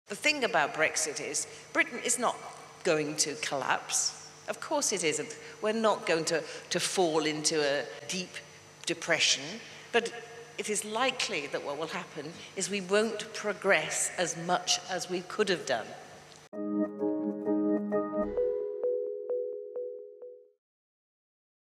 The thing about Brexit is Britain is not going to collapse. Of course it isn't. We're not going to fall into a deep depression, but it is likely that what will happen is we won't progress as much as we could have done.